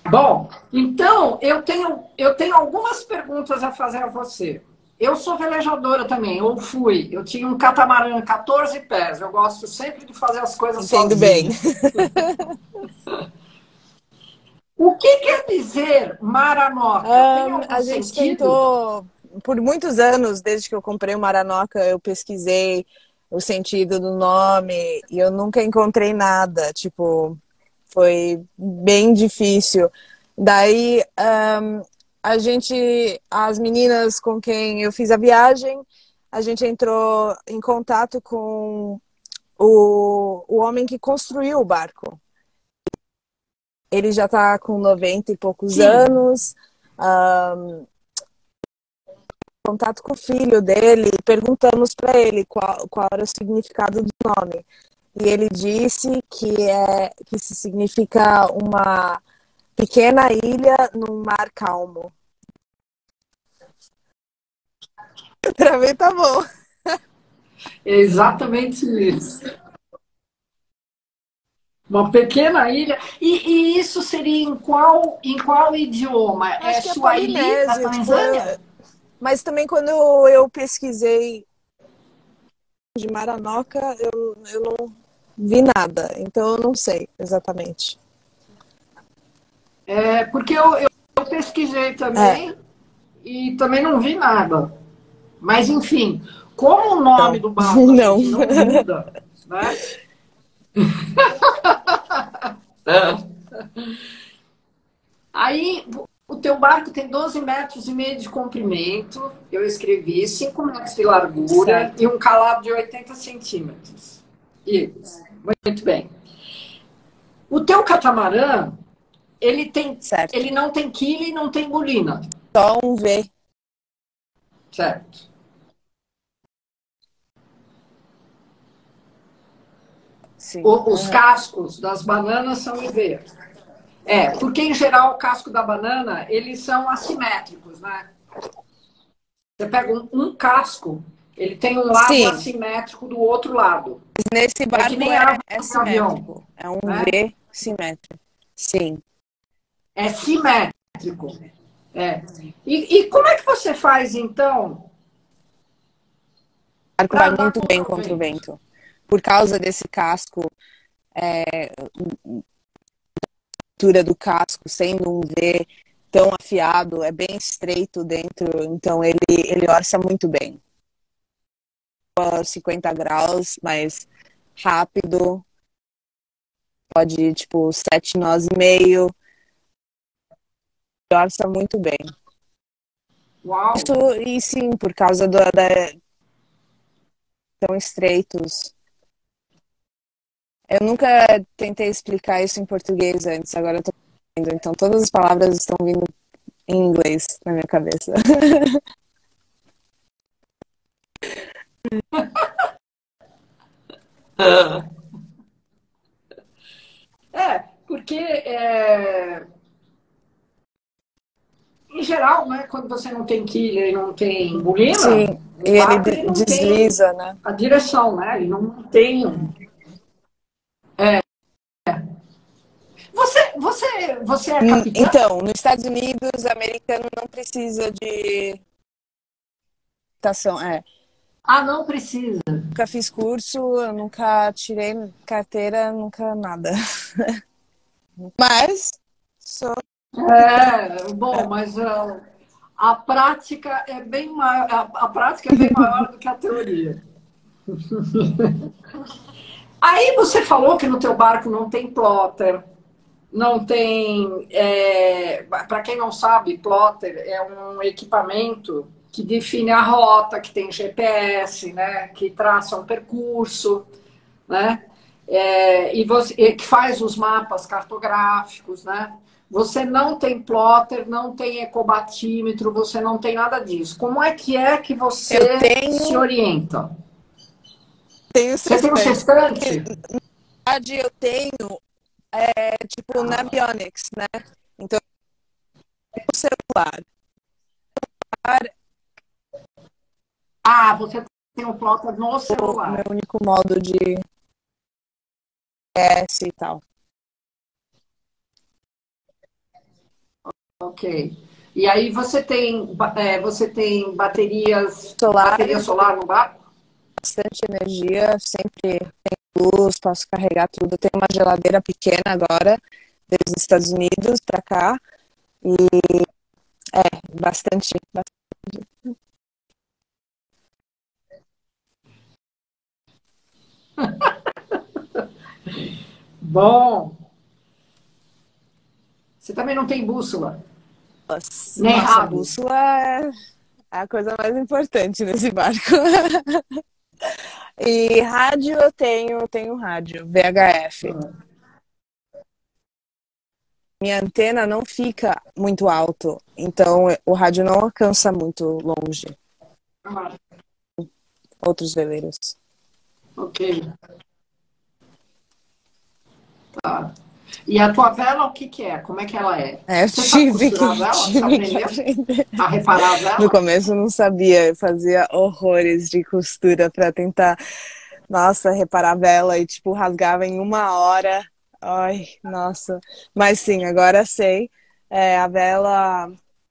Bom, então eu tenho algumas perguntas a fazer a você. Eu sou velejadora também, ou fui. Eu tinha um catamarã 14 pés. Eu gosto sempre de fazer as coisas Entendo bem. sozinha. O que quer dizer Maranoca? Tem algum A gente sentido? tentou, por muitos anos, desde que eu comprei o Maranoca, eu pesquisei o sentido do nome e eu nunca encontrei nada. Tipo, foi bem difícil. Daí, as meninas com quem eu fiz a viagem, a gente entrou em contato com o homem que construiu o barco. Ele já está com 90 e poucos Sim. anos. Contato com o filho dele, perguntamos para ele qual era o significado do nome. E ele disse que se significa uma pequena ilha num mar calmo. Para mim tá bom. É exatamente isso. Uma pequena ilha. E isso seria em qual idioma? É Acho que é Swahili, da Polinésia, tipo, Tanzânia? mas também quando eu pesquisei de Maranoca, eu não vi nada, então eu não sei exatamente. É, porque eu pesquisei É, também e também não vi nada. Mas, enfim, como o nome não, do barco a não. gente não muda, né? Aí o teu barco tem 12 metros e meio de comprimento, eu escrevi, 5 metros de largura Certo, e um calado de 80 centímetros. Isso, muito bem. O teu catamarã, ele certo. não tem quila e não tem bolina, Só um V, certo? sim. Os cascos das bananas são IV. É, porque em geral o casco da banana, eles são assimétricos, né? Você pega um casco, ele tem um lado Sim, assimétrico do outro lado. nesse É que barco nem asa é de avião, simétrico. É um né? V simétrico. Sim. É simétrico. É. E como é que você faz, então, O barco para vai andar muito bem contra o contra o vento? vento. Por causa desse casco, a altura do casco sendo um V tão afiado, é bem estreito dentro, então ele orça muito bem. 50 graus, mas rápido, pode ir tipo 7 nós e meio, orça muito bem. Uau! Isso, e sim, por causa tão estreitos. Eu nunca tentei explicar isso em português antes, agora eu tô vendo. Então todas as palavras estão vindo em inglês na minha cabeça. É, porque em geral, né, quando você não tem quilha e não tem Sim, bolina, e o ele barco ele não tem desliza, né? a direção, né? Ele não tem. Você é capitã? Então, nos Estados Unidos, americano não precisa de estação. É, Ah, não precisa. nunca fiz curso, eu nunca tirei carteira, nunca nada. Mas sou capitã. É, bom, mas a prática é bem maior, a prática é bem maior do que a teoria. Aí você falou que no teu barco não tem plotter, não tem. Para quem não sabe, plotter é um equipamento que define a rota, que tem GPS, né, que traça um percurso, né, que faz os mapas cartográficos, né. Você não tem plotter, não tem ecobatímetro, você não tem nada disso. Como é que Eu você se tenho, orienta? tenho Você tem um sextante. Porque, sextante? na verdade, eu tenho, tipo, Navionics, né? Então, o celular. Ah, você tem um plotter no O meu celular. único modo de S e tal. Ok. E aí você tem Solar, bateria solar no barco? bastante energia, sempre tem luz, posso carregar tudo. Tem uma geladeira pequena agora, dos Estados Unidos para cá. E bastante. Bom. Você também não tem bússola, nem Nossa, a rádio. bússola é a coisa mais importante nesse barco. E rádio eu tenho rádio, VHF. Minha antena não fica muito alto, então o rádio não alcança muito longe. Ah, Outros veleiros. ok. Tá. E a tua vela, o que que é? Como é que ela é? É, eu Você sabe tive costurar a que, vela? Você tive que aprendeu aprender. a reparar a No vela? começo eu não sabia, eu fazia horrores de costura para tentar, nossa, reparar a vela e tipo rasgava em 1 hora. Ai, nossa. Mas sim, agora sei. A vela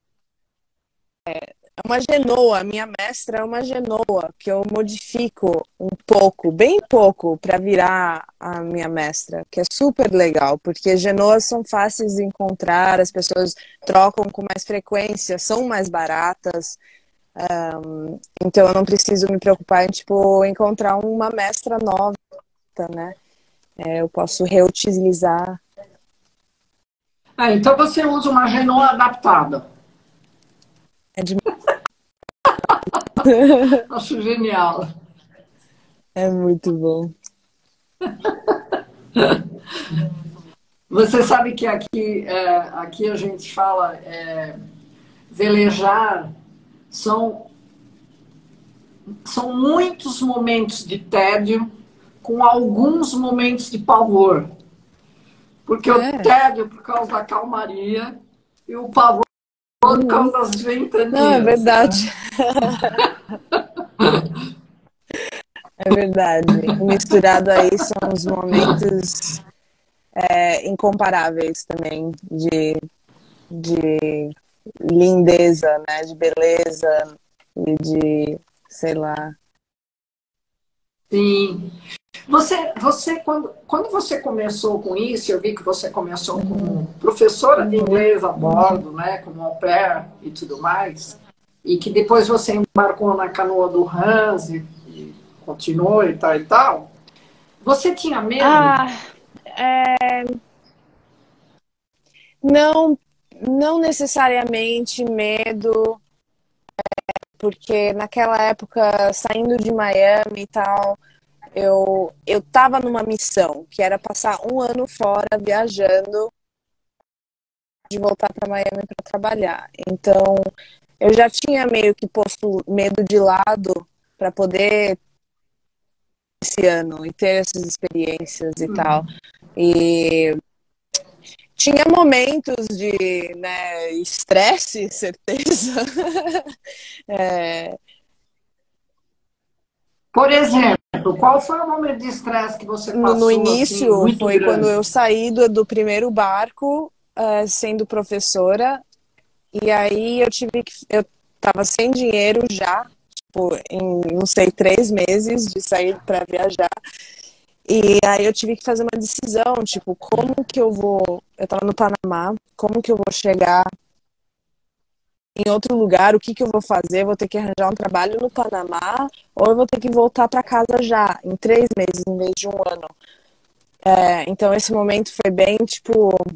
é uma genoa, a minha mestra é uma genoa que eu modifico um pouco, bem pouco, para virar a minha mestra, que é super legal, porque genoas são fáceis de encontrar, as pessoas trocam com mais frequência, são mais baratas. Então eu não preciso me preocupar em tipo encontrar uma mestra nova, né? Eu posso reutilizar. Ah, então você usa uma Renault adaptada. É, de... Acho genial. é muito bom. Você sabe que aqui a gente fala velejar são, são muitos momentos de tédio com alguns momentos de pavor. Porque o É. tédio por causa da calmaria e o pavor por causa das Não, é ventanias, né? verdade. É verdade. E misturado aí são os momentos incomparáveis também de lindeza, né? De beleza e de, sei lá. Sim. Quando você começou com isso, eu vi que você começou como professora de inglês a bordo, né, como au pair e tudo mais, e que depois você embarcou na canoa do Hans e continuou e tal e tal. Você tinha medo? Ah, não, não necessariamente medo, porque naquela época, saindo de Miami e tal, eu tava numa missão, que era passar 1 ano fora viajando de voltar para Miami para trabalhar. Então, eu já tinha meio que posto medo de lado para poder esse ano e ter essas experiências e tal. E tinha momentos de, né, estresse, certeza. É, Por exemplo, qual foi o momento de estresse que você no passou assim início muito foi quando eu grande? saí do primeiro barco, sendo professora, e aí eu tava sem dinheiro já, tipo, em, não sei, 3 meses de sair para viajar. E aí eu tive que fazer uma decisão, tipo, como que eu vou. Eu tava no Panamá, como que eu vou chegar em outro lugar, o que que eu vou fazer? Vou ter que arranjar um trabalho no Panamá, ou eu vou ter que voltar para casa já, em 3 meses, em vez de 1 ano. Então esse momento foi bem, tipo, não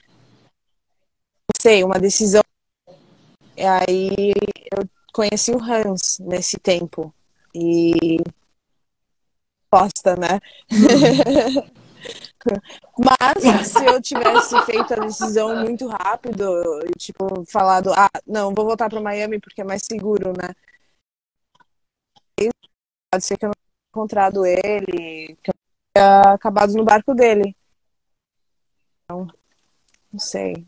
sei, uma decisão. E aí eu conheci o Hans nesse tempo. E posta, né? Mas se eu tivesse feito a decisão muito rápido e, tipo, falado, não, vou voltar para Miami porque é mais seguro, né? Pode ser que eu não tenha encontrado ele, que eu tenha acabado no barco dele. Então, não sei.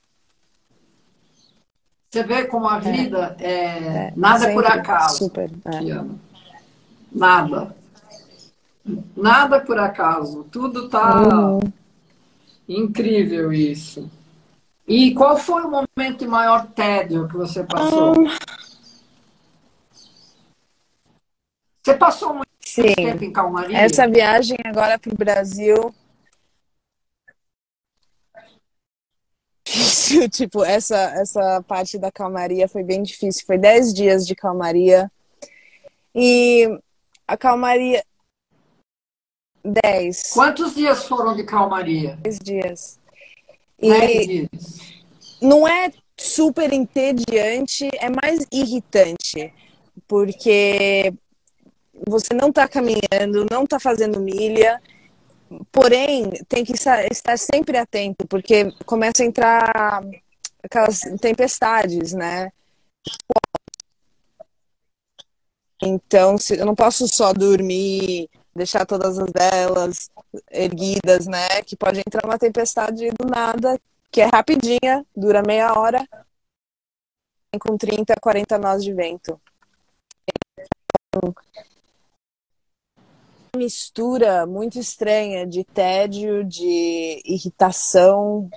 Você vê como a vida nada é por Sempre, acaso, super. Kiana. Nada. Nada por acaso. Tudo tá Uhum. incrível isso. E qual foi o momento de maior tédio que você passou? Você passou muito Sim, tempo em calmaria? essa viagem agora para o Brasil, difícil, tipo, essa parte da calmaria foi bem difícil. Foi 10 dias de calmaria. E a calmaria, 10 Quantos dias foram de calmaria? 10 dias. 10 E dias. não é super entediante, é mais irritante, porque você não está caminhando, não está fazendo milha, porém tem que estar sempre atento, porque começa a entrar aquelas tempestades, né? Então, eu não posso só dormir, deixar todas as velas erguidas, né? Que pode entrar uma tempestade do nada, que é rapidinha, dura meia hora, com 30, 40 nós de vento. Uma mistura muito estranha de tédio, de irritação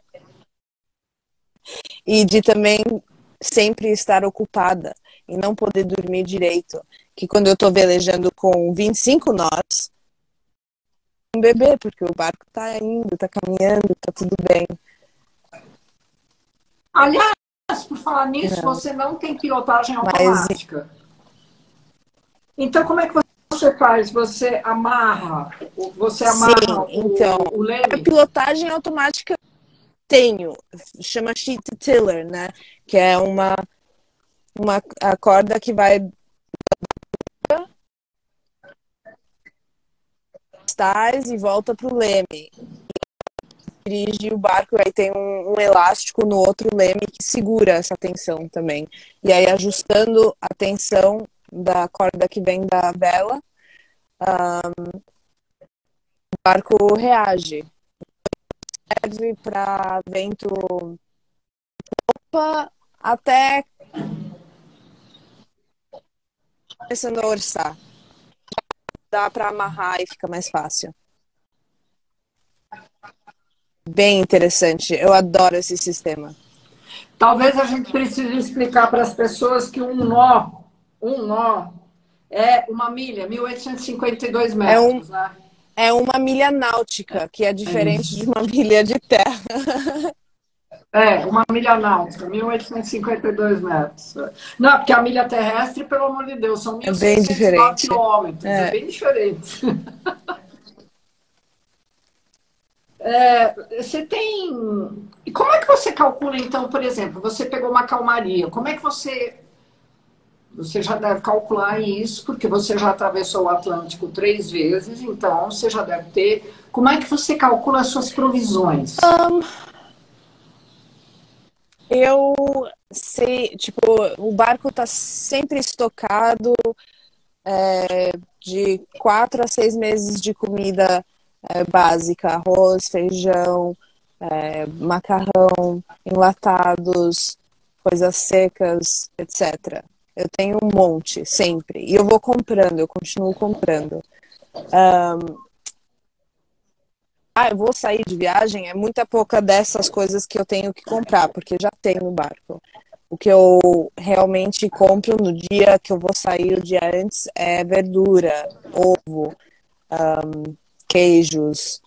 e de também sempre estar ocupada e não poder dormir direito. Que quando eu tô velejando com 25 nós, um bebê, porque o barco tá indo, tá caminhando, tá tudo bem. Aliás, por falar nisso, Não. você não tem pilotagem Mas automática. Então, como é que você faz? Você sim, amarra então, o a leme? pilotagem automática tenho, chama sheet tiller, né? Que é uma a corda que vai e volta pro leme. Dirige o barco, aí tem um elástico no outro leme que segura essa tensão também. E aí, ajustando a tensão da corda que vem da vela, o barco reage. Serve para vento até começando a orçar. Dá para amarrar e fica mais fácil. Bem interessante. Eu adoro esse sistema. Talvez a gente precise explicar para as pessoas que um nó é uma milha, 1.852 É, um, metros, né? é uma milha náutica, que é É diferente de isso. uma milha de terra. É, uma milha náutica, 1.852 metros. Não, porque a milha terrestre, pelo amor de Deus, são É mil bem seiscentos e nove diferente. quilômetros. É É, bem diferente. É, você tem. E como é que você calcula, então, por exemplo, você pegou uma calmaria? Como é que você. Você já deve calcular isso, porque você já atravessou o Atlântico 3 vezes, então você já deve ter. Como é que você calcula as suas provisões? eu sei, tipo, o barco tá sempre estocado de 4 a 6 meses de comida básica, arroz, feijão, macarrão, enlatados, coisas secas, etc. Eu tenho um monte, sempre. E eu vou comprando, eu continuo comprando. Eu vou sair de viagem, é muita pouca dessas coisas que eu tenho que comprar, porque já tem no barco. O que eu realmente compro no dia que eu vou sair o dia antes é verdura, ovo, queijos.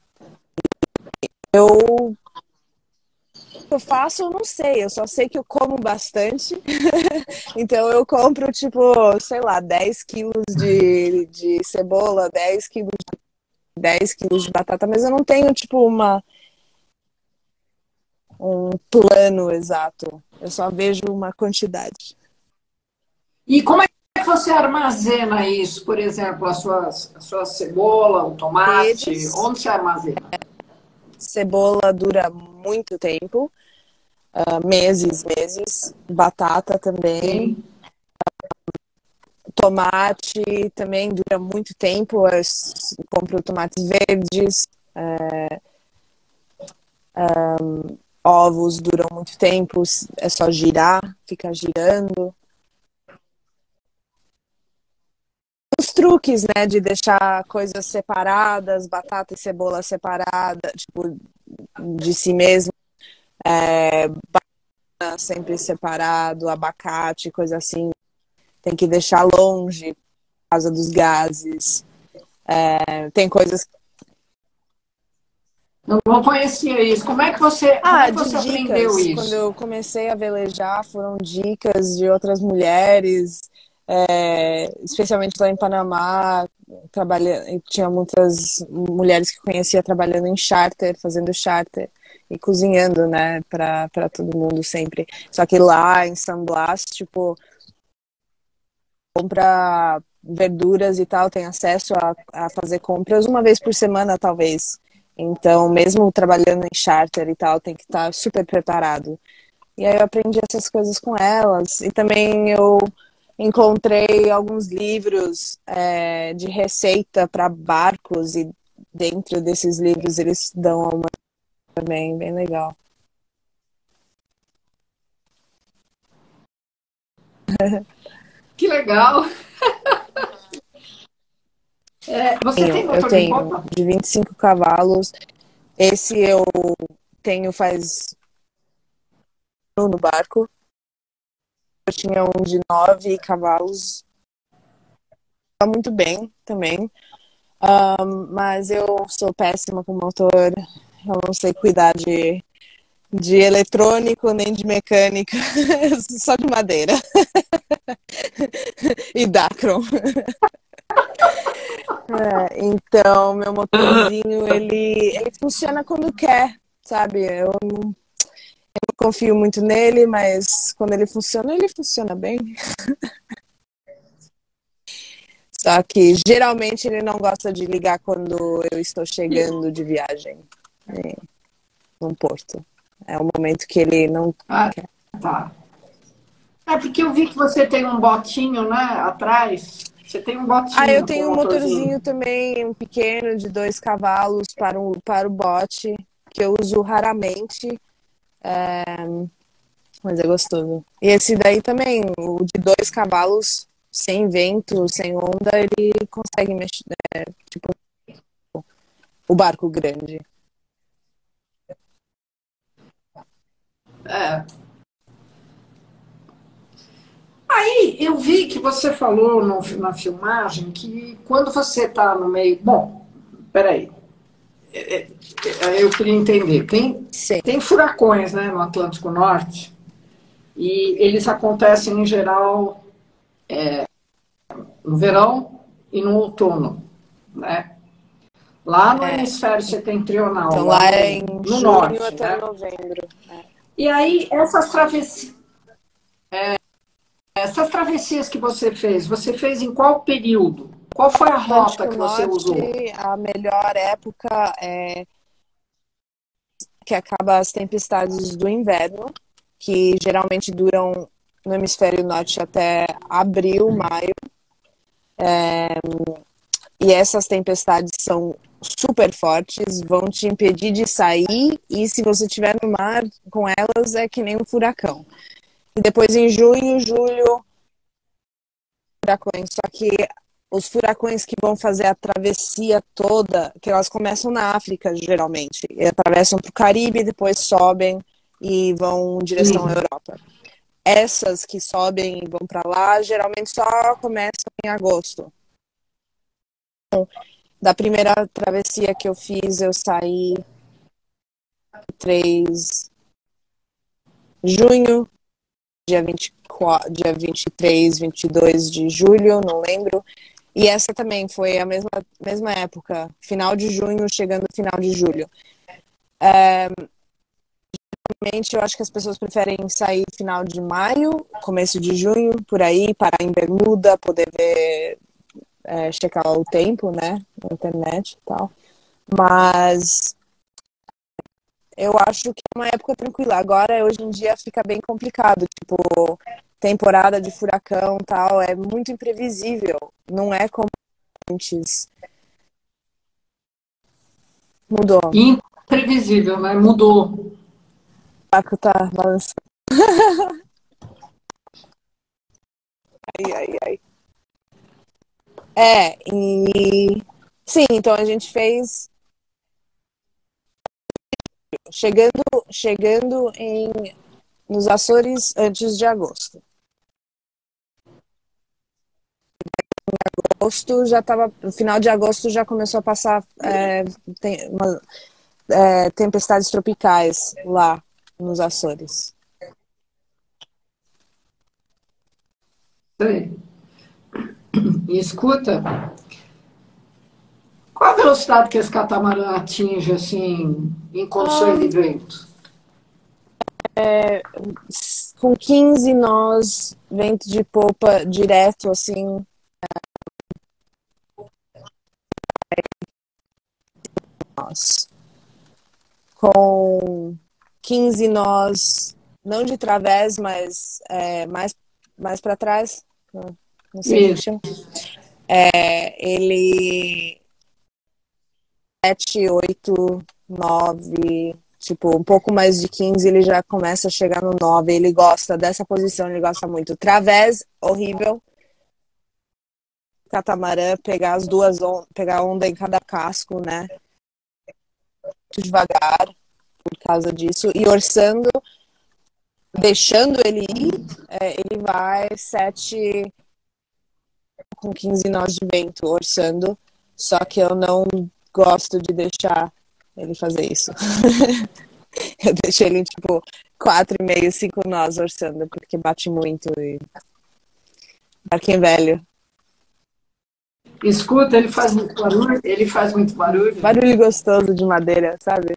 Eu eu faço, eu não sei, eu só sei que eu como bastante. Então eu compro, tipo, sei lá, 10 quilos de cebola, 10 quilos de batata, mas eu não tenho, tipo, um plano exato. Eu só vejo uma quantidade. E como é que você armazena isso? Por exemplo, a sua cebola, o tomate, Redes, onde você armazena? cebola dura muito tempo, meses, meses. Batata também. Sim. Tomate também dura muito tempo. Eu compro tomates verdes. Ovos duram muito tempo. É só girar, ficar girando. Os truques, né, de deixar coisas separadas, batata e cebola separada, tipo, de si mesmo. Sempre separado, abacate, coisa assim, tem que deixar longe por causa dos gases. Tem coisas. Não conhecia isso. Como é que De você aprendeu dicas. Quando isso? eu comecei a velejar, foram dicas de outras mulheres, especialmente lá em Panamá. Tinha muitas mulheres que conhecia trabalhando em charter, fazendo charter e cozinhando, né, para todo mundo sempre. Só que lá em San Blas, tipo, compra verduras e tal, tem acesso a fazer compras uma vez por semana, talvez. Então, mesmo trabalhando em charter e tal, tem que estar super preparado. E aí eu aprendi essas coisas com elas. E também eu encontrei alguns livros de receita para barcos e dentro desses livros eles dão uma também bem legal. Que legal! Você tem Eu motor de tenho popa? de 25 cavalos. Esse eu tenho faz no barco. Eu tinha um de 9 cavalos. Tá muito bem também. Mas eu sou péssima com motor. Eu não sei cuidar de eletrônico nem de mecânica. Só de madeira. E Dacron. Então, meu motorzinho, ele funciona quando quer, sabe? Eu não confio muito nele, mas quando ele funciona bem. Só que geralmente ele não gosta de ligar quando eu estou chegando de viagem num porto. É o momento que ele não Ah, quer. tá. É porque eu vi que você tem um botinho, né, atrás. Você tem um Eu botinho com tenho um motorzinho. motorzinho também, um pequeno, de 2 cavalos para o bote, que eu uso raramente, mas é gostoso. E esse daí também, o de 2 cavalos, sem vento, sem onda, ele consegue mexer, tipo, o barco grande. É. Aí eu vi que você falou na filmagem que quando você está no meio. Bom, peraí. Eu queria entender. Sim, Tem furacões, né, no Atlântico Norte e eles acontecem em geral no verão e no outono, né? Lá no hemisfério setentrional, então lá lá é em no junho norte, até né? novembro. E aí, essas travessias que você fez em qual período? Qual foi a rota Atlântico que você Norte, usou? a melhor época é que acaba as tempestades do inverno, que geralmente duram no hemisfério norte até abril, maio. E essas tempestades são super fortes, vão te impedir de sair, e se você estiver no mar com elas, é que nem um furacão. E depois em junho, julho, furacões. Só que os furacões que vão fazer a travessia toda, que elas começam na África, geralmente, e atravessam para o Caribe, depois sobem e vão em direção à Sim. Europa. Essas que sobem e vão para lá, geralmente só começam em agosto. Da primeira travessia que eu fiz, eu saí 3 junho, dia 24, dia 23, 22 de julho, não lembro. E essa também foi a mesma época, final de junho, chegando no final de julho. Realmente, eu acho que as pessoas preferem sair final de maio, começo de junho, por aí, parar em Bermuda, poder ver, checar o tempo, né, na internet e tal. Mas eu acho que é uma época tranquila. Agora, hoje em dia, fica bem complicado. Tipo, temporada de furacão e tal, é muito imprevisível. Não é como antes. Mudou. Imprevisível, né? Mudou. O barco tá balançando. Ai, ai, ai. E sim, então a gente fez chegando nos Açores antes de agosto. Agosto já tava, no final de agosto já começou a passar tempestades tropicais lá nos Açores. Sei. E escuta, qual a velocidade que esse catamarã atinge, assim, em condições de vento? Com 15 nós, vento de popa direto, assim, nós. Com 15 nós, não de través, mas mais para trás, não sei como Isso. chama. Ele 7, 8, 9, tipo, um pouco mais de 15, ele já começa a chegar no 9. Ele gosta dessa posição, ele gosta muito. Través, horrível. Catamarã, pegar as duas pegar onda em cada casco, né? Muito devagar por causa disso. E orçando, deixando ele ir, ele vai 7 com 15 nós de vento, orçando. Só que eu não gosto de deixar ele fazer isso. Eu deixo ele, tipo, 4,5, 5 nós orçando, porque bate muito. E barquinho velho. Escuta, ele faz muito barulho? Ele faz muito barulho? Barulho gostoso de madeira, sabe?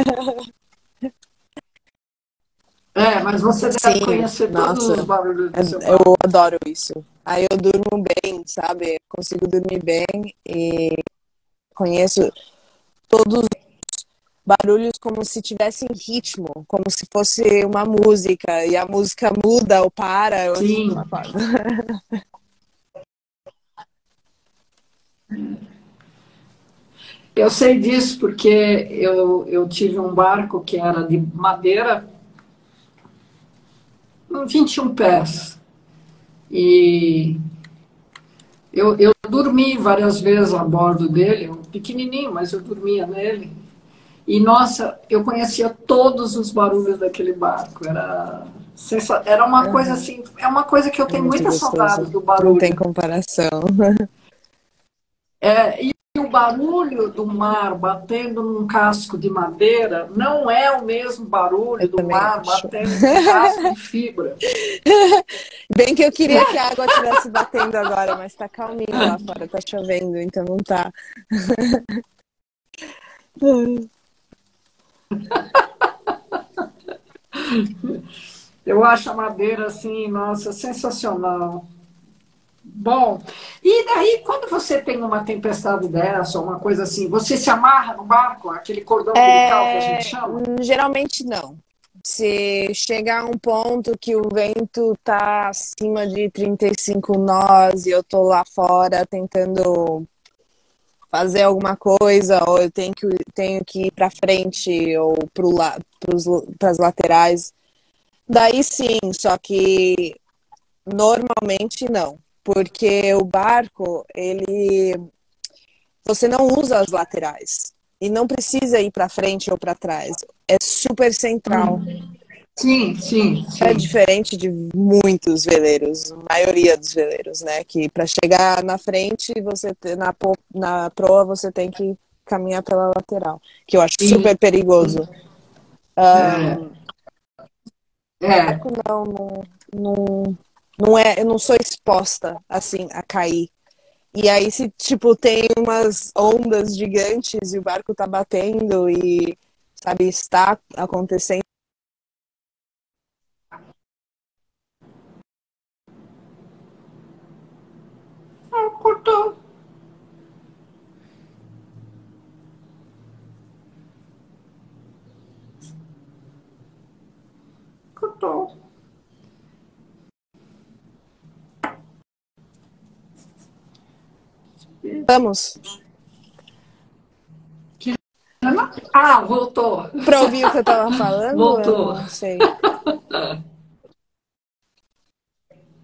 Mas você deve Sim, conhecer todos os nossa, barulhos do seu eu barco. adoro isso. Aí eu durmo bem, sabe? Consigo dormir bem e conheço todos os barulhos como se tivesse em ritmo, como se fosse uma música, e a música muda ou para, eu Sim. não acordo. Eu sei disso porque eu tive um barco que era de madeira, 21 pés. E eu dormi várias vezes a bordo dele, um pequenininho, mas eu dormia nele. E, nossa, eu conhecia todos os barulhos daquele barco. Era uma coisa assim, é uma coisa que eu É tenho muito muita saudade gostoso. do Não tem barulho. comparação. E o barulho do mar batendo num casco de madeira não é o mesmo barulho Eu do também mar acho. batendo num casco de fibra. Bem que eu queria que a água estivesse batendo agora, mas tá calminho lá fora, tá chovendo, então não tá. Eu acho a madeira assim, nossa, sensacional. Bom, e daí quando você tem uma tempestade dessa, uma coisa assim, você se amarra no barco, aquele cordão umbilical que a gente chama? Geralmente não. Se chegar a um ponto que o vento tá acima de 35 nós e eu tô lá fora tentando fazer alguma coisa, ou eu tenho que ir para frente ou para as laterais, daí sim, só que normalmente não, porque o barco, você não usa as laterais e não precisa ir para frente ou para trás, é super central. Sim, sim, É sim. diferente de muitos veleiros, a maioria dos veleiros, né? Que para chegar na frente, na proa você tem que caminhar pela lateral, que eu acho Sim. super perigoso. É. Não é, eu não sou exposta assim a cair. E aí se tipo tem umas ondas gigantes e o barco tá batendo e sabe está acontecendo. Cortou, cortou. Vamos Ah, voltou. para ouvir o que eu tava falando, eu Voltou. não sei.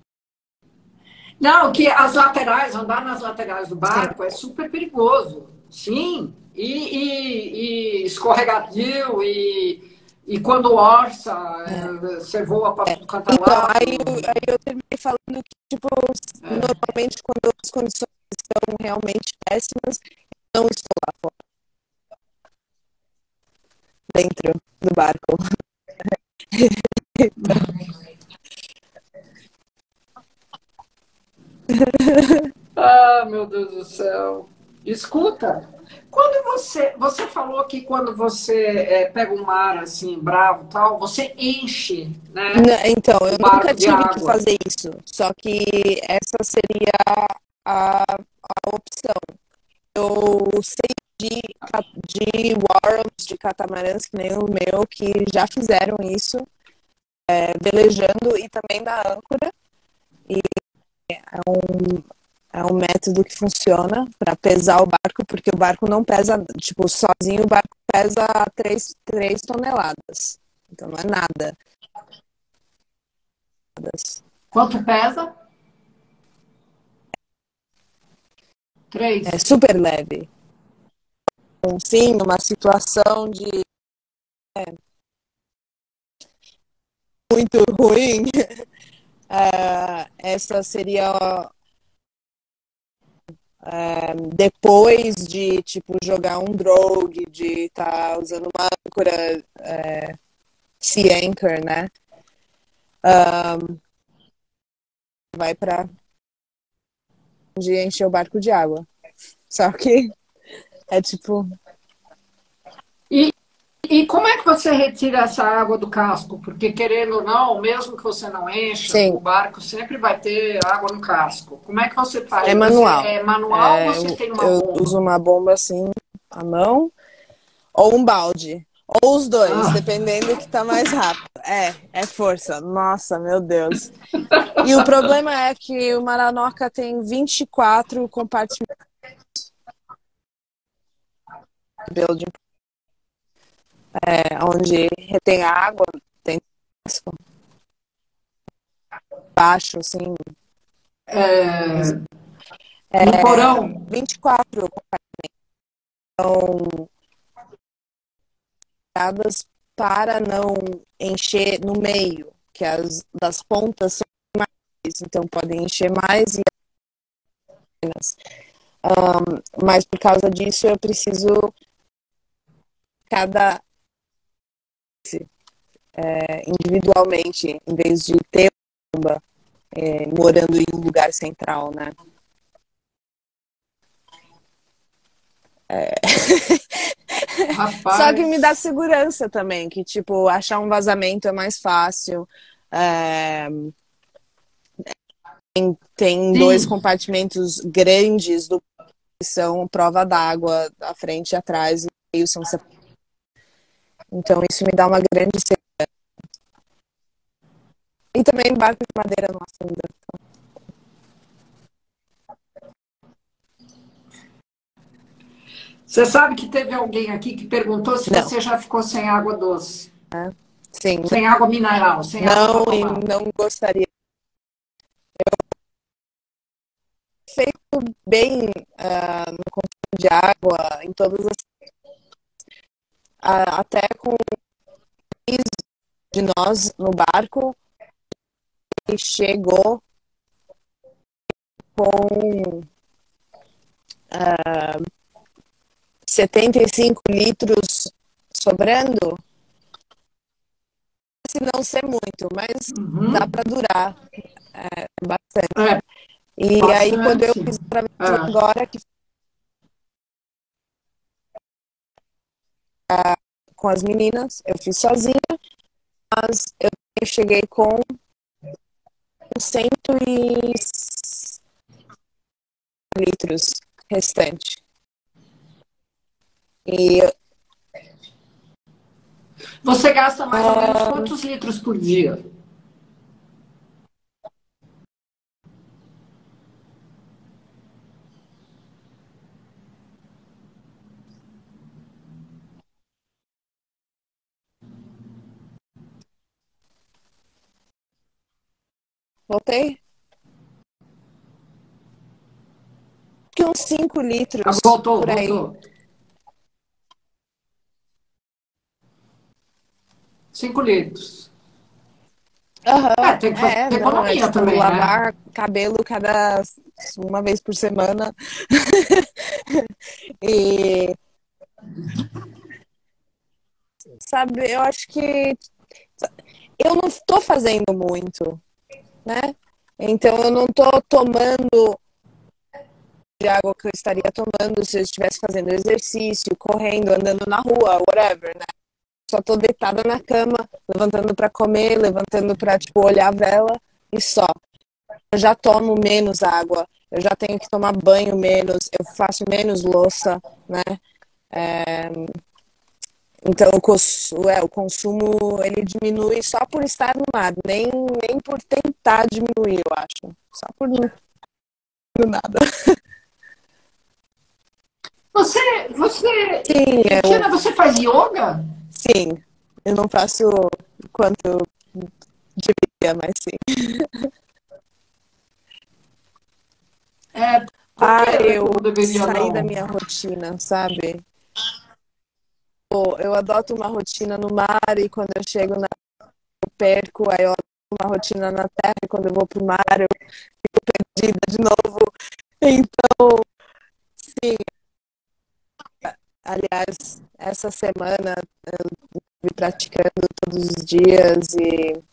Não, que as laterais, andar nas laterais do Sim. barco é super perigoso. sim. E escorregadio, e quando orça, você voa para tudo quanto é Então, lado. aí eu terminei falando que, tipo, É. normalmente quando as condições estão realmente péssimas, não estou lá fora, dentro do barco. Ah, meu Deus do céu. Escuta, quando você falou que quando você pega um mar assim, bravo, tal, você enche, né, Então, o eu nunca barco de tive que água. fazer isso, só que essa seria a opção. Eu sei de Warrams, de catamarãs, que nem o meu, que já fizeram isso, velejando e também da âncora. E é um método que funciona para pesar o barco, porque o barco não pesa, tipo, sozinho o barco pesa 3 toneladas. Então não é nada. Quanto pesa? É Três. super leve. Então, sim, numa situação de muito ruim, essa seria depois de tipo jogar um drogue, de estar usando uma âncora, sea anchor, né? Vai para onde encher o barco de água. Só que é tipo, E, e como é que você retira essa água do casco? Porque, querendo ou não, mesmo que você não encha, sim, o barco sempre vai ter água no casco. Como é que você é faz? Você manual. é manual ou você tem uma Eu uso bomba? uma bomba assim à mão ou um balde. Ou os dois, Ah, dependendo do que tá mais rápido. É força. Nossa, meu Deus. E o problema é que o Maranoca tem 24 compartimentos de building, onde retém água, tem baixo, assim, no porão? 24 compartimentos para não encher no meio, que as das pontas são mais, então podem encher mais e menos. Mas por causa disso eu preciso cada individualmente, em vez de ter uma bomba morando em um lugar central, né? Só que me dá Rapaz, segurança também, que tipo, achar um vazamento é mais fácil. É, tem dois sim. compartimentos grandes do que são prova d'água, à frente e atrás, e meio são separados. Então isso me dá uma grande segurança. E também barco de madeira não afunda. Você sabe que teve alguém aqui que perguntou se Não, você já ficou sem água doce, sim, sem água mineral, sem água para não e tomar. não gostaria. Feito bem no consumo de água, em todas as. Até com de nós no barco, e chegou com 75 litros sobrando, se não ser muito, mas dá Uhum. para durar bastante. É, E aí, quando eu bastante. fiz para É. agora, que com as meninas, eu fiz sozinha, mas eu cheguei com 100 litros restante. E Você gasta mais ou menos quantos litros por dia? voltei que uns 5 litros Voltou, por aí. voltou. 5 litros. Aham, Tem que fazer não, é economia tipo também, né? lavar cabelo cada uma vez por semana. E, sabe, eu acho que eu não tô fazendo muito, né? Então eu não tô tomando de água que eu estaria tomando se eu estivesse fazendo exercício, correndo, andando na rua, whatever, né? Só tô deitada na cama, levantando para comer, levantando para tipo olhar a vela e só. Eu já tomo menos água, eu já tenho que tomar banho menos, eu faço menos louça, né? Então o consumo ele diminui só por estar no mar, nem por tentar diminuir, eu acho. Só por nada. Sim, Tina, você faz yoga? sim. Eu não faço quanto deveria, mas sim. Por que, né, Eu como deveria saí da não? minha rotina, sabe? Pô, eu adoto uma rotina no mar e quando eu chego na eu perco, aí eu adoto uma rotina na terra e quando eu vou pro mar eu fico perdida de novo. Então, sim, aliás, essa semana eu vim praticando todos os dias e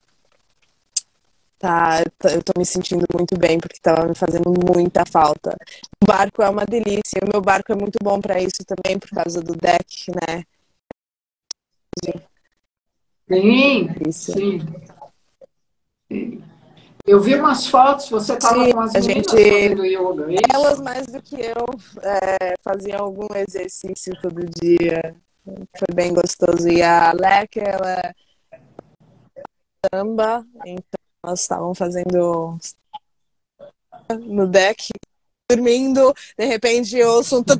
eu tô me sentindo muito bem porque tava me fazendo muita falta. O barco é uma delícia, o meu barco é muito bom para isso também por causa do deck, né? Sim, Delícia. sim. Eu vi umas fotos, você estava Sim, com as a meninas gente, fazendo yoga, é elas isso? mais do que eu, faziam algum exercício todo dia. Foi bem gostoso. E a Leque, ela é samba, então elas estavam fazendo no deck, dormindo, de repente eu ouço um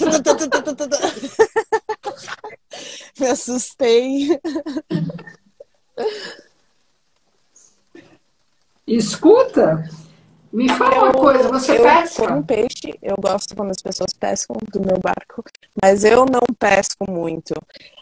me assustei. Escuta, me fala uma coisa, você Eu como pesca? peixe, eu gosto quando as pessoas pescam do meu barco, mas eu não pesco muito.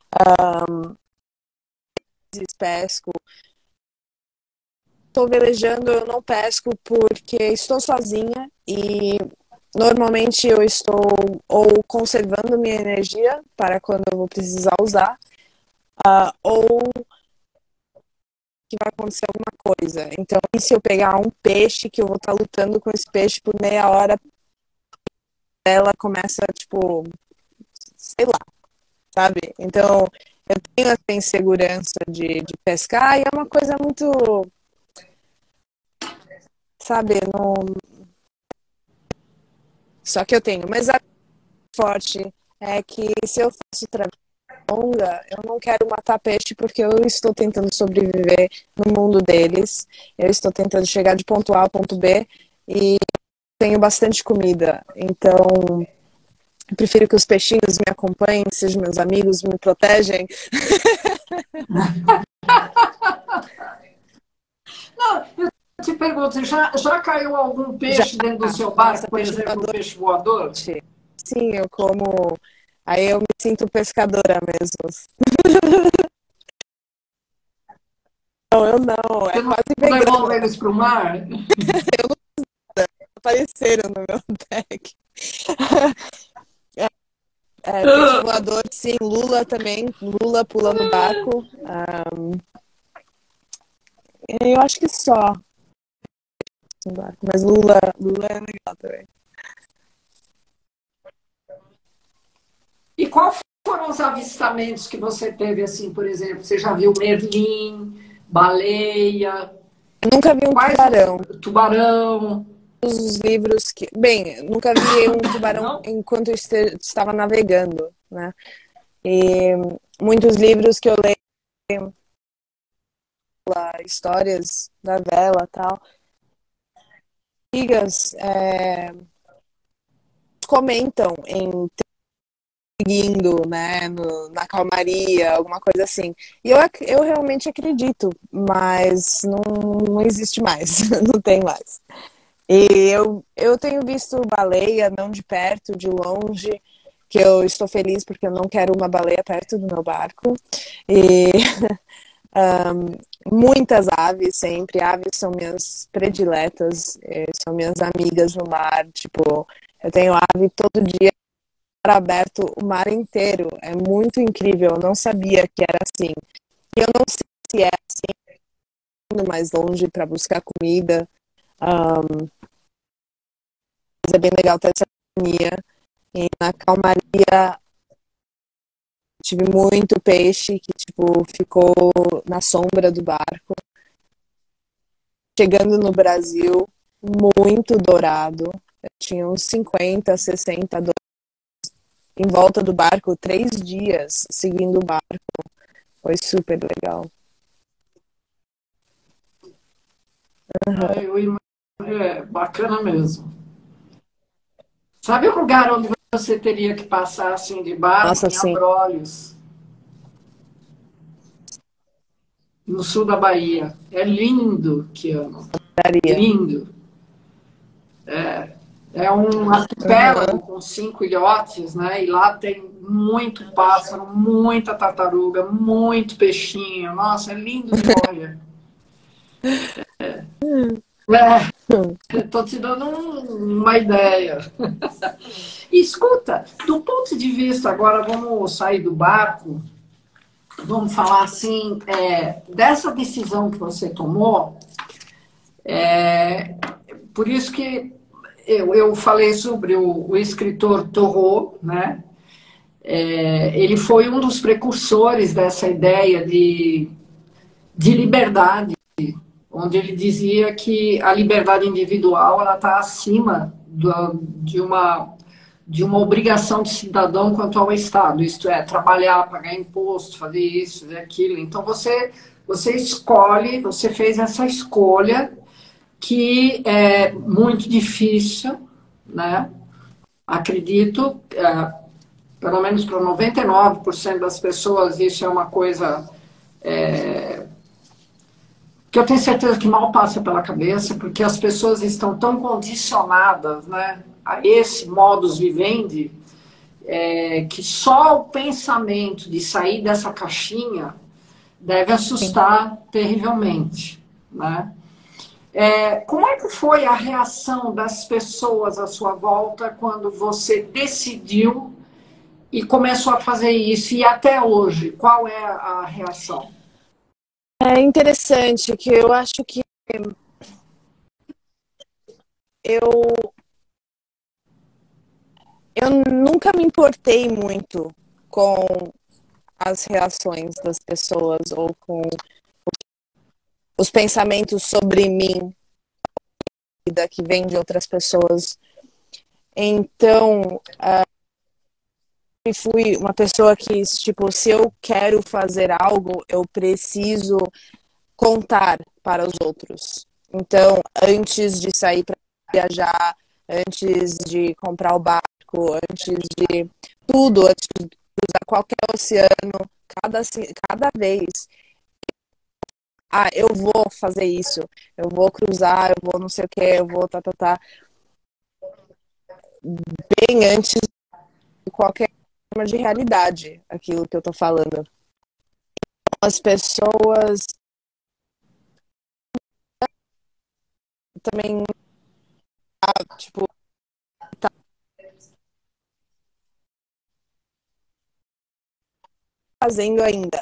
Pesco. Estou velejando, eu não pesco porque estou sozinha e normalmente eu estou ou conservando minha energia para quando eu vou precisar usar, ou que vai acontecer alguma coisa. Então, e se eu pegar um peixe que eu vou estar lutando com esse peixe por meia hora, ela começa, tipo, sei lá, sabe? Então, eu tenho essa insegurança de pescar e é uma coisa muito, sabe, não... Só que eu tenho, mas a forte é que se eu faço travessia longa, eu não quero matar peixe porque eu estou tentando sobreviver no mundo deles. Eu estou tentando chegar de ponto A ao ponto B e tenho bastante comida. Então, eu prefiro que os peixinhos me acompanhem, sejam meus amigos, me protegem. Não, eu te pergunto, já caiu algum Já, peixe dentro do seu nossa, barco, por peixe exemplo, um voador. peixe voador? Sim, eu como. Aí eu me sinto pescadora mesmo. Não, eu não, é Você quase não levou vegano. eles para o mar? Apareceram no meu deck. Peixe voador, sim. Lula também. Lula pula no barco. Eu acho que só. Mas Lula é legal também. E qual foram os avistamentos que você teve, assim, por exemplo? Você já viu merlim, baleia, Eu nunca vi um quais tubarão. tubarão? Todos os livros que. Bem, nunca vi um tubarão Não? enquanto eu estava navegando, né? E muitos livros que eu leio, histórias da vela e tal, antigas, comentam em seguindo, né, na calmaria, alguma coisa assim. E eu realmente acredito, mas não existe mais, não tem mais. E eu tenho visto baleia, não de perto, de longe, que eu estou feliz porque eu não quero uma baleia perto do meu barco. E muitas aves sempre, aves são minhas prediletas, são minhas amigas no mar. Tipo, eu tenho ave todo dia aberto o mar inteiro. É muito incrível, eu não sabia que era assim. E eu não sei se é assim, indo mais longe para buscar comida. Mas é bem legal ter essa companhia. E na calmaria tive muito peixe que, tipo, ficou na sombra do barco. Chegando no Brasil, muito dourado. Eu tinha uns 50, 60 dourados em volta do barco, 3 dias seguindo o barco. Foi super legal. É, é bacana mesmo. Sabe o lugar onde você teria que passar assim de barco? Nossa, Em sim, Abrolhos, no sul da Bahia. É lindo, Kiano. daria. Lindo. É um arquipélago Uhum. com 5 ilhotes, né? E lá tem muito pássaro, muita tartaruga, muito peixinho. Nossa, é lindo de morrer. Estou te dando uma ideia. E escuta, do ponto de vista, agora vamos sair do barco, vamos falar assim, dessa decisão que você tomou, por isso que eu falei sobre o escritor Thoreau, né? Ele foi um dos precursores dessa ideia de liberdade, onde ele dizia que a liberdade individual ela está acima de uma obrigação de cidadão quanto ao Estado, isto é, trabalhar, pagar imposto, fazer isso, fazer aquilo. Então você escolhe, você fez essa escolha que é muito difícil, né? Acredito, pelo menos para 99% das pessoas, isso é uma coisa que eu tenho certeza que mal passa pela cabeça, porque as pessoas estão tão condicionadas, né, a esse modus vivendi, que só o pensamento de sair dessa caixinha deve assustar terrivelmente, né? Como é que foi a reação das pessoas à sua volta quando você decidiu e começou a fazer isso? E até hoje, qual é a reação? É interessante que eu acho que eu, eu nunca me importei muito com as reações das pessoas ou com os pensamentos sobre mim que vem de outras pessoas. Então, eu fui uma pessoa que, tipo, se eu quero fazer algo, eu preciso contar para os outros. Então, antes de sair para viajar, antes de comprar o barco, antes de tudo, antes de cruzar qualquer oceano, cada vez, eu vou fazer isso, eu vou cruzar, eu vou não sei o que, eu vou bem antes de qualquer forma de realidade, aquilo que eu tô falando. As pessoas também, tipo, tá fazendo ainda.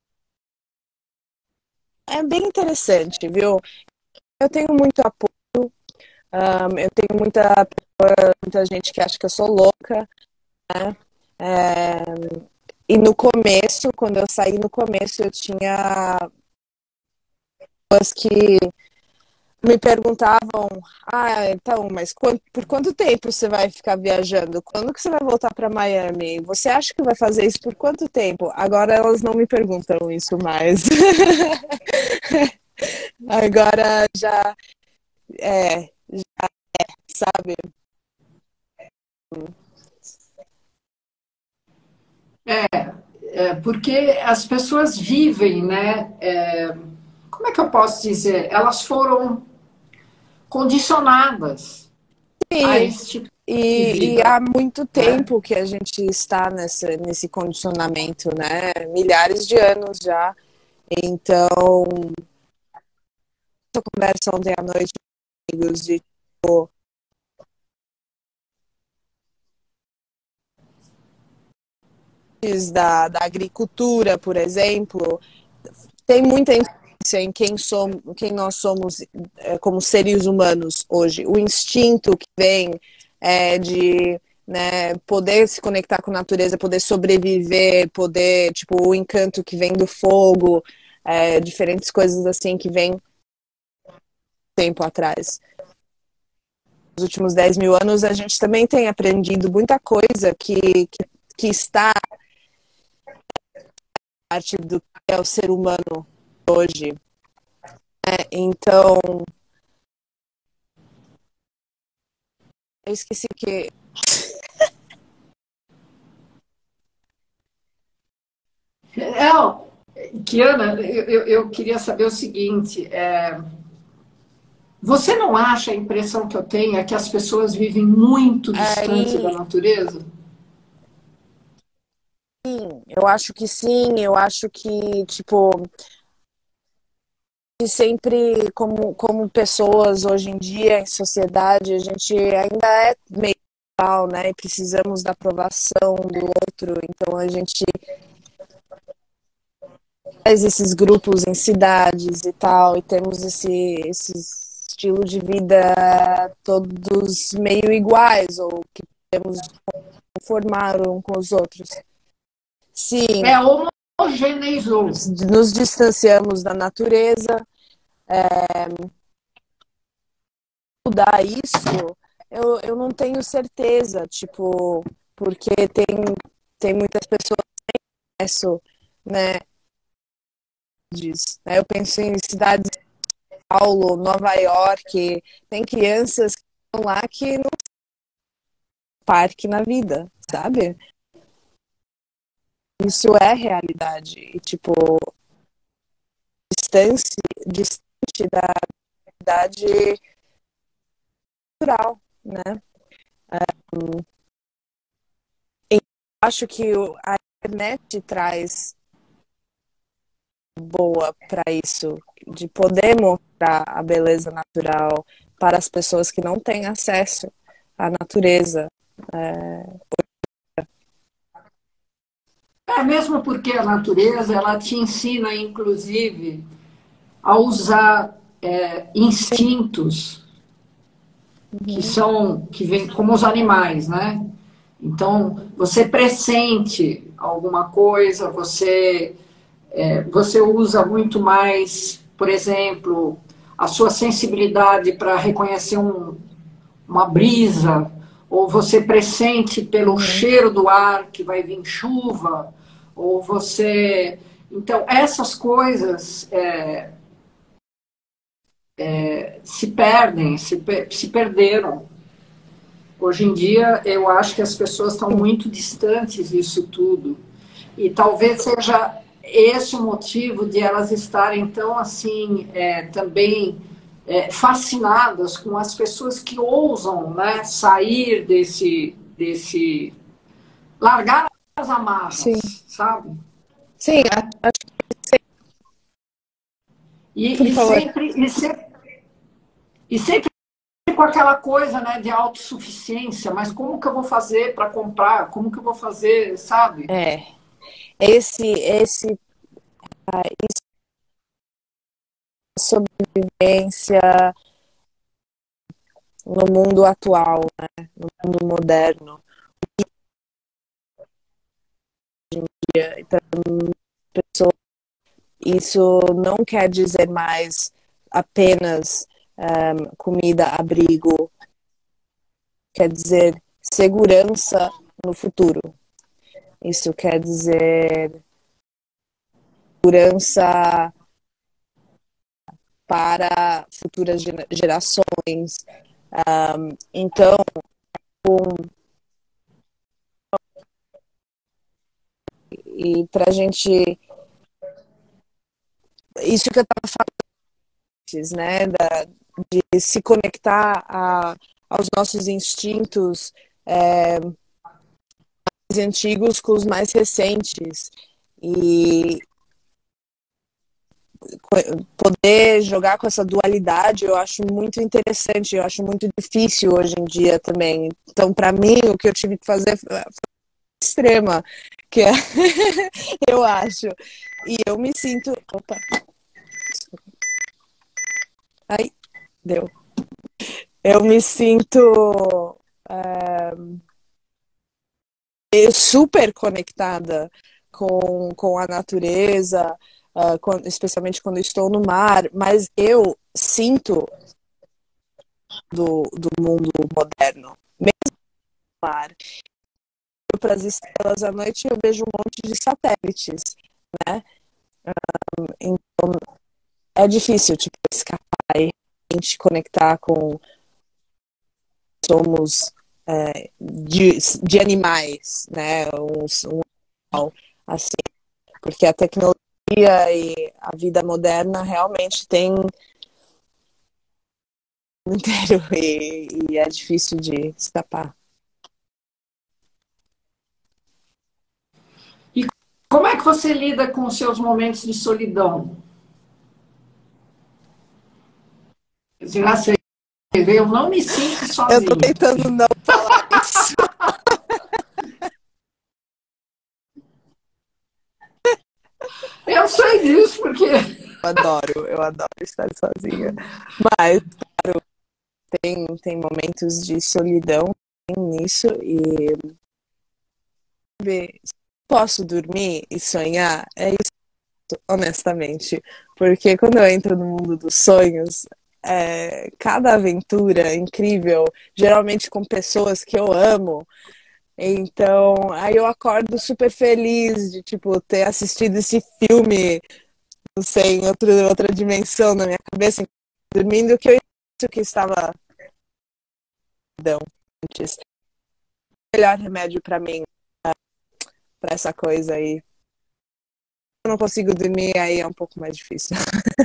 É bem interessante, viu? Eu tenho muito apoio, eu tenho muita gente que acha que eu sou louca, né? É, e no começo, quando eu saí no começo, eu tinha pessoas que me perguntavam, então, mas por quanto tempo você vai ficar viajando? Quando que você vai voltar para Miami? Você acha que vai fazer isso por quanto tempo? Agora elas não me perguntam isso mais. Agora já sabe. Porque as pessoas vivem, né? Como é que eu posso dizer? Elas foram condicionadas a Sim. esse tipo de E vida, há muito né? tempo que a gente está nesse condicionamento, né? Milhares de anos já. Então, essa conversa ontem à noite, amigos, de tipo, da agricultura, por exemplo, tem muita influência em quem nós somos como seres humanos hoje. O instinto que vem de, né, poder se conectar com a natureza, poder sobreviver, poder, tipo, o encanto que vem do fogo, diferentes coisas assim que vem tempo atrás. Nos últimos 10 mil anos, a gente também tem aprendido muita coisa que está parte do que é o ser humano hoje. Então, eu esqueci que. Kiana, eu queria saber o seguinte: você não acha, a impressão que eu tenho é que as pessoas vivem muito distante da Aí, natureza? sim, eu acho que sim, eu acho que, tipo, que sempre, como pessoas hoje em dia, em sociedade, a gente ainda é meio igual, né? E precisamos da aprovação do outro, então a gente faz esses grupos em cidades e tal, e temos esse estilo de vida todos meio iguais, ou que podemos conformar um com os outros. Sim, É, homogeneizou. nos distanciamos da natureza. Mudar isso, eu não tenho certeza, tipo, porque tem muitas pessoas que têm acesso, né, eu penso em cidades de São Paulo, Nova York, tem crianças que estão lá que não têm parque na vida, sabe? Isso é realidade. E, tipo, distante da realidade natural, né? E acho que a internet traz boa para isso, de poder mostrar a beleza natural para as pessoas que não têm acesso à natureza. É mesmo porque a natureza, ela te ensina, inclusive, a usar Sim. instintos Uhum. que vêm como os animais, né? Então, você pressente alguma coisa, você usa muito mais, por exemplo, a sua sensibilidade para reconhecer uma brisa, ou você pressente pelo Uhum. cheiro do ar que vai vir chuva, ou você. Então, essas coisas se perdem, se perderam. Hoje em dia, eu acho que as pessoas estão muito distantes disso tudo. E talvez seja esse o motivo de elas estarem tão assim, também fascinadas com as pessoas que ousam, né, sair desse largar as Sim, amarras, sabe? sim, acho que E, por e favor. sempre, e sempre, e sempre com aquela coisa, né, de autossuficiência, mas como que eu vou fazer para comprar? Como que eu vou fazer, sabe? É, esse sobrevivência no mundo atual, né, no mundo moderno. Então, pessoa, isso não quer dizer mais apenas comida, abrigo, quer dizer segurança no futuro. Isso quer dizer segurança para futuras gerações. Então, e para a gente, isso que eu estava falando antes, né, de se conectar aos nossos instintos mais antigos com os mais recentes. E poder jogar com essa dualidade eu acho muito interessante, eu acho muito difícil hoje em dia também. Então, para mim, o que eu tive que fazer foi extrema, que é eu acho. E eu me sinto. Opa! Ai, deu. Eu me sinto super conectada com a natureza, especialmente quando estou no mar, mas eu sinto do mundo moderno, mesmo no mar. Para as estrelas à noite eu vejo um monte de satélites, né? Então é difícil tipo escapar e realmente conectar com somos de animais, né? Um animal, assim, porque a tecnologia e a vida moderna realmente tem inteiro e é difícil de escapar. E como é que você lida com os seus momentos de solidão? Já sei, eu não me sinto Eu tô sozinha. tentando não falar isso. Eu sei disso, porque Eu adoro estar sozinha. Mas, claro, tem momentos de solidão nisso e posso dormir e sonhar, é isso, honestamente. Porque quando eu entro no mundo dos sonhos, cada aventura é incrível, geralmente com pessoas que eu amo. Então, aí eu acordo super feliz de, tipo, ter assistido esse filme, não sei, em outra dimensão na minha cabeça, dormindo, que eu que estava antes. O melhor remédio para mim, para essa coisa aí. Eu não consigo dormir, aí é um pouco mais difícil.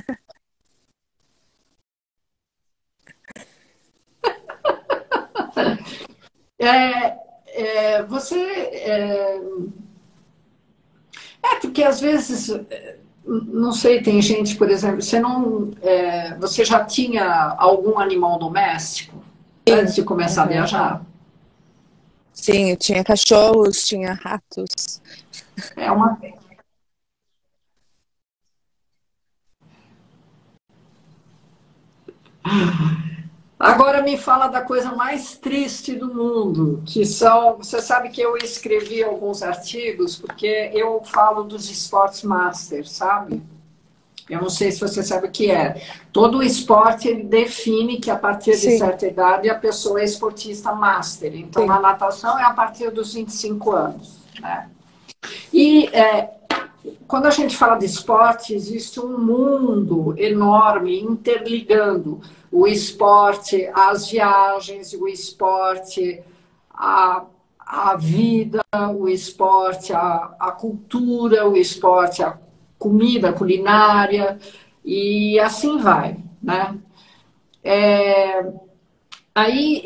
você. Porque às vezes, não sei, tem gente, por exemplo, você não. Você já tinha algum animal doméstico Sim, antes de começar a uhum. viajar? Sim, tinha cachorros, tinha ratos. É uma. Agora me fala da coisa mais triste do mundo, que são. Você sabe que eu escrevi alguns artigos, porque eu falo dos esportes master, sabe? Eu não sei se você sabe o que é. Todo o esporte ele define que a partir de Sim, certa idade a pessoa é esportista master. Então, sim. na natação é a partir dos 25 anos. Né? E quando a gente fala de esporte, existe um mundo enorme interligando o esporte, as viagens, o esporte, a, a vida, o esporte, a cultura, o esporte, a comida, a culinária, e assim vai. Né? Aí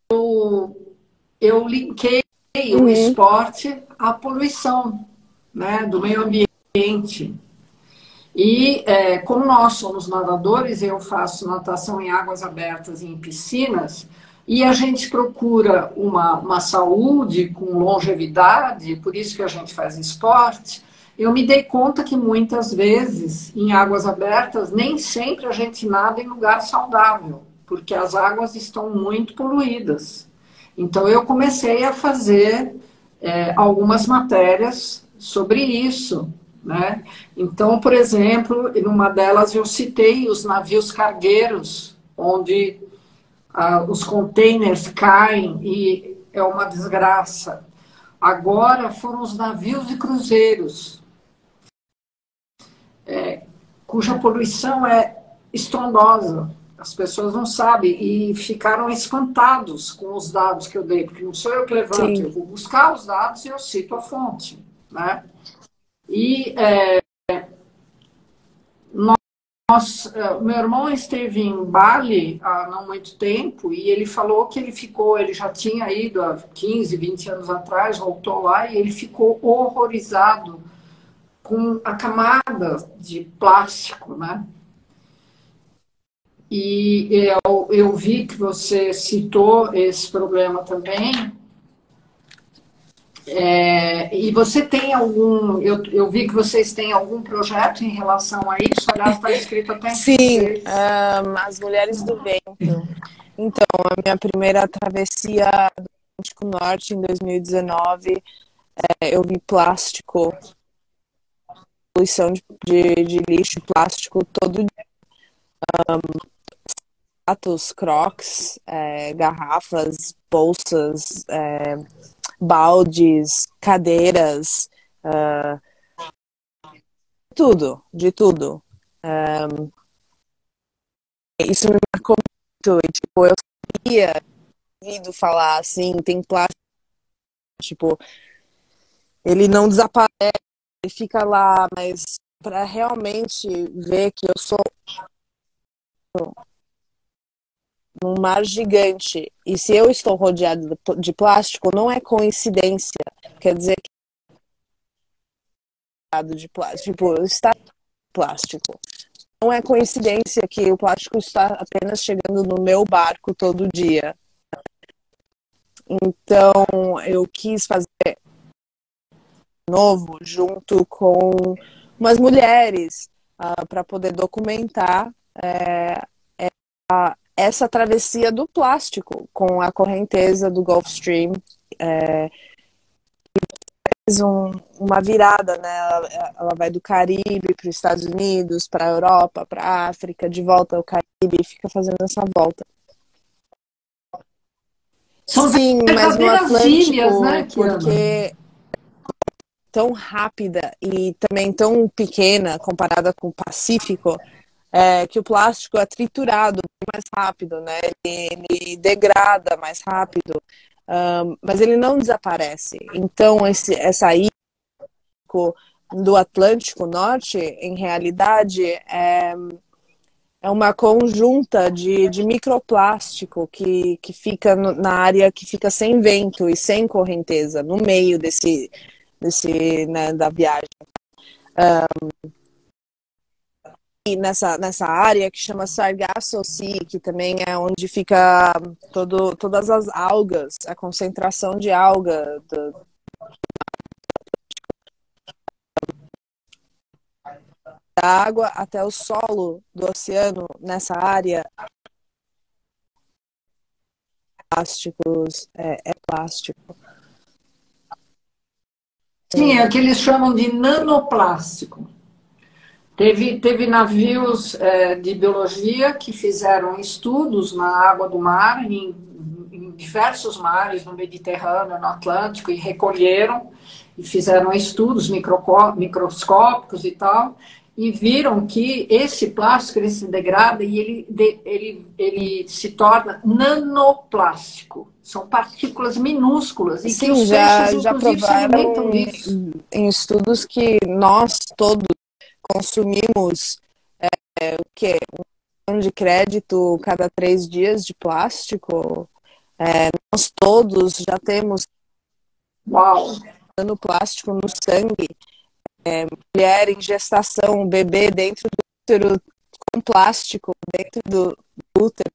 eu linkei o Uhum. esporte à poluição, né, do meio ambiente. E como nós somos nadadores, eu faço natação em águas abertas e em piscinas, e a gente procura uma saúde com longevidade, por isso que a gente faz esporte. Eu me dei conta que muitas vezes, em águas abertas, nem sempre a gente nada em lugar saudável, porque as águas estão muito poluídas. Então, eu comecei a fazer algumas matérias sobre isso. Né? Então, por exemplo, numa delas eu citei os navios cargueiros, onde os containers caem e é uma desgraça. Agora foram os navios de cruzeiros, cuja poluição é estrondosa. As pessoas não sabem e ficaram espantados com os dados que eu dei, porque não sou eu que levanto, Sim. eu vou buscar os dados e eu cito a fonte. Né? E Meu irmão esteve em Bali há não muito tempo e ele falou que ele já tinha ido há 15, 20 anos atrás, voltou lá e ele ficou horrorizado com a camada de plástico, né? E eu vi que você citou esse problema também. E você tem algum. Eu vi que vocês têm algum projeto em relação a isso, aliás, está escrito até em Sim, francês. as Mulheres do Vento. Então, a minha primeira travessia do Atlântico Norte em 2019, eu vi plástico, poluição de lixo, plástico todo dia. Pratos, crocs, garrafas, bolsas, baldes, cadeiras, tudo, de tudo. Isso me marcou muito. E, tipo, eu sabia, ouvido falar assim, tem plástico, tipo, ele não desaparece, ele fica lá, mas para realmente ver que eu sou um mar gigante e se eu estou rodeado de plástico, não é coincidência. Quer dizer que de plástico, tipo, está plástico. Não é coincidência que o plástico está apenas chegando no meu barco todo dia. Então, eu quis fazer novo junto com umas mulheres para poder documentar essa travessia do plástico com a correnteza do Gulf Stream. Fez uma virada, né? Ela vai do Caribe para os Estados Unidos, para a Europa, para a África, de volta ao Caribe e fica fazendo essa volta. São Sim, mas no verdadeiras ilhas, Atlântico, né, Kiana? porque tão rápida e também tão pequena comparada com o Pacífico, que o plástico é triturado mais rápido, né? Ele degrada mais rápido, mas ele não desaparece. Então, essa ilha do Atlântico Norte, em realidade, é uma conjunta de microplástico que fica na área que fica sem vento e sem correnteza, no meio né, da viagem. E nessa área que chama Sargasso Sea, que também é onde fica todas as algas, a concentração de alga da água até o solo do oceano, nessa área, plásticos, é plástico. Sim, é o que eles chamam de nanoplástico. Teve navios de biologia que fizeram estudos na água do mar, em diversos mares, no Mediterrâneo, no Atlântico, e recolheram e fizeram estudos microscópicos e tal, e viram que esse plástico ele se degrada e ele se torna nanoplástico. São partículas minúsculas e que Sim, os peixes, já inclusive, se alimentam provaram disso. em estudos que nós todos consumimos o quê? Um cartão de crédito cada 3 dias de plástico. Nós todos já temos Uau! plástico no sangue. Mulher em gestação, bebê dentro do útero com plástico dentro do útero.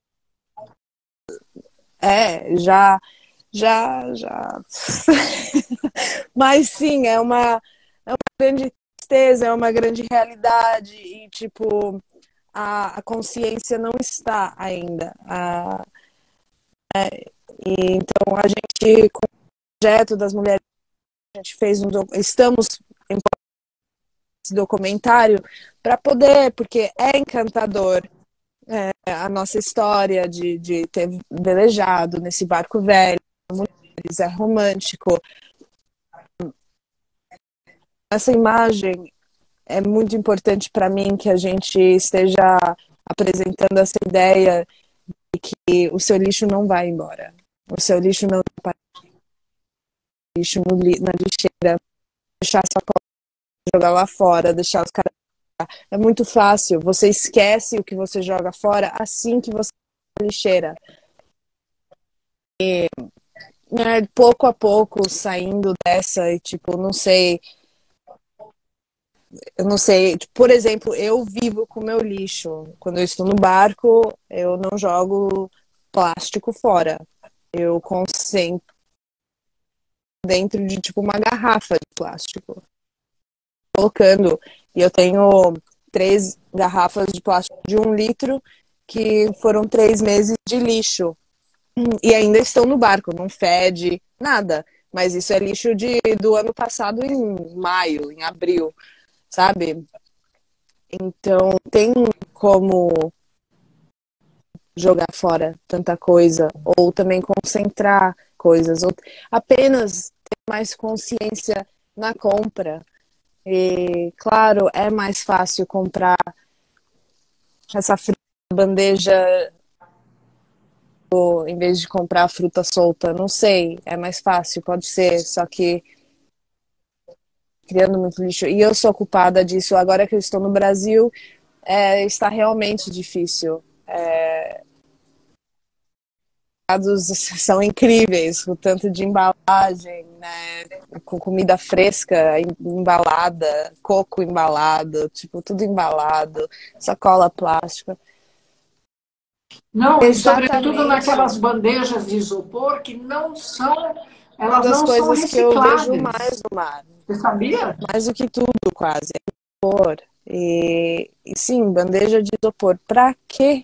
Já. Mas sim, é uma grande tristeza, é uma grande realidade e, tipo, a consciência não está ainda. E, então, a gente, com o projeto das mulheres, a gente estamos em esse documentário para poder, porque é encantador a nossa história de ter velejado nesse barco velho, mulheres, é romântico. Essa imagem é muito importante para mim que a gente esteja apresentando essa ideia de que o seu lixo não vai embora. O seu lixo não vai lixo na lixeira, deixar a sacola, jogar lá fora, deixar os caras É muito fácil. Você esquece o que você joga fora assim que você vai na lixeira. Né, pouco a pouco saindo dessa e tipo, não sei, eu não sei, tipo, por exemplo, eu vivo com meu lixo. Quando eu estou no barco, eu não jogo plástico fora. Eu concentro dentro de tipo uma garrafa de plástico, colocando. E eu tenho 3 garrafas de plástico de 1 litro que foram 3 meses de lixo. E ainda estão no barco, não fede, nada. Mas isso é lixo do ano passado em maio, em abril, sabe? Então tem como jogar fora tanta coisa, ou também concentrar coisas, ou apenas ter mais consciência na compra. E, claro, é mais fácil comprar essa bandeja em vez de comprar fruta solta. Não sei, é mais fácil, pode ser, só que criando muito lixo. E eu sou culpada disso. Agora que eu estou no Brasil, está realmente difícil. São incríveis, o tanto de embalagem, né? Com comida fresca, embalada, coco embalado, tipo, tudo embalado, sacola plástica. Não, e sobretudo Exatamente. naquelas bandejas de isopor que não são, Uma elas das não são coisas que eu vejo recicláveis. mais no mar, Você sabia? mais do que tudo, quase, é isopor. E sim, bandeja de isopor. Pra quê?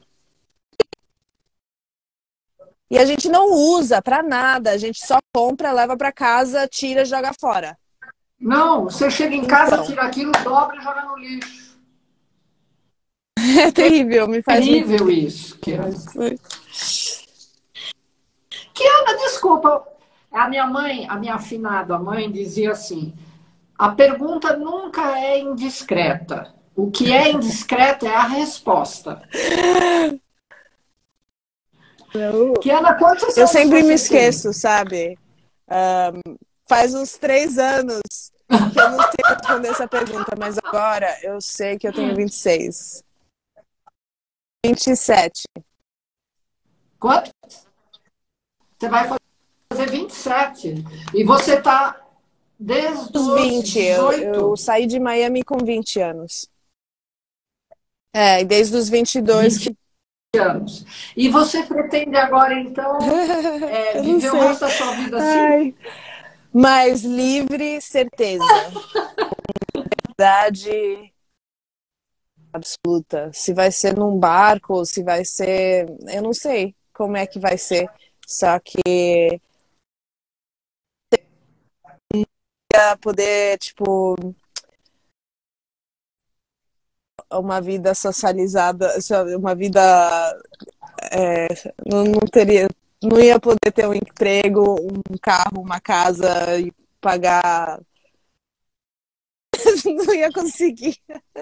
E a gente não usa pra nada, a gente só compra, leva pra casa, tira e joga fora. Não, você chega em casa, Então, tira aquilo, dobra e joga no lixo. é terrível, me faz muito. Terrível isso, Kiana. Kiana, desculpa. A minha afinada mãe, dizia assim: a pergunta nunca é indiscreta. O que é indiscreto é a resposta. Kiana, quantos Eu anos sempre me você tem? esqueço, sabe? Faz uns 3 anos que eu não sei responder essa pergunta, mas agora eu sei que eu tenho 26. 27. Quanto? Você vai fazer 27. E você está desde Os os 20. Eu 18, saí de Miami com 20 anos. E desde os 22 20 que. anos. E você pretende agora, então, Eu não viver o sei. resto da sua vida assim? Ai. Mas livre, certeza. Verdade absoluta. Se vai ser num barco, se vai ser. Eu não sei como é que vai ser. Só que poder, tipo, uma vida socializada, uma vida. Não teria. Não ia poder ter um emprego, um carro, uma casa e pagar. Não ia conseguir.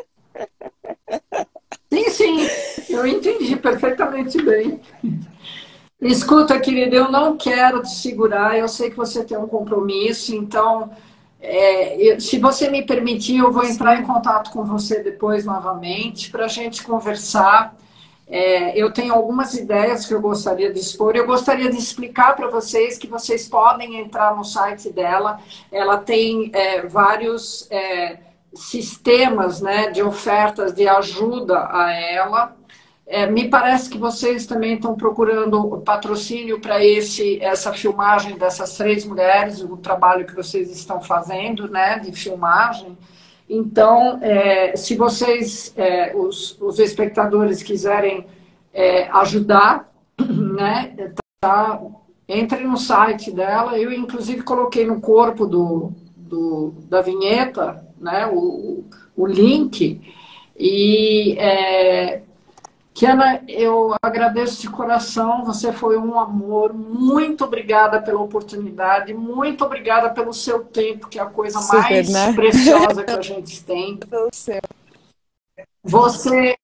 Sim, sim, eu entendi perfeitamente bem. Escuta, querida, eu não quero te segurar, eu sei que você tem um compromisso, então, se você me permitir, eu vou entrar em Sim. contato com você depois novamente para a gente conversar. Eu tenho algumas ideias que eu gostaria de expor. Eu gostaria de explicar para vocês que vocês podem entrar no site dela. Ela tem vários sistemas, né, de ofertas de ajuda a ela. Me parece que vocês também estão procurando patrocínio para essa filmagem dessas 3 mulheres, o trabalho que vocês estão fazendo, né, de filmagem. Então, se vocês, os espectadores, quiserem ajudar, né, entre no site dela. Eu, inclusive, coloquei no corpo da vinheta, né, o link. E, Kiana, eu agradeço de coração, você foi um amor, muito obrigada pela oportunidade, muito obrigada pelo seu tempo, que é a coisa Super, mais né? preciosa que a gente tem. Pelo seu. Você,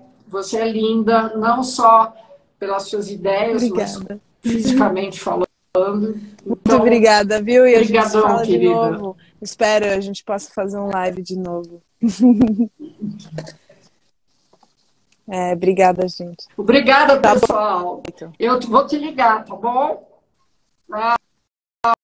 você é linda, não só pelas suas ideias, mas Obrigada. fisicamente falando. Muito Então, obrigada, viu? E a gente se brigadão, fala de querida. novo. Espero a gente possa fazer um live de novo. Obrigada, gente. Obrigada, Tá pessoal. bom. Eu vou te ligar, tá bom?